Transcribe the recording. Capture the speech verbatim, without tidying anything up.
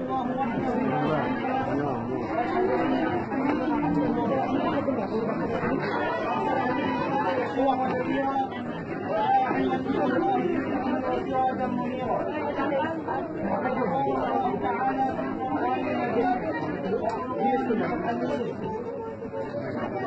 الله وحده لا شريك له صورا كثيرا وآية الله وسراجا منيرا. وقد قال الله تعالى في القرآن المجيد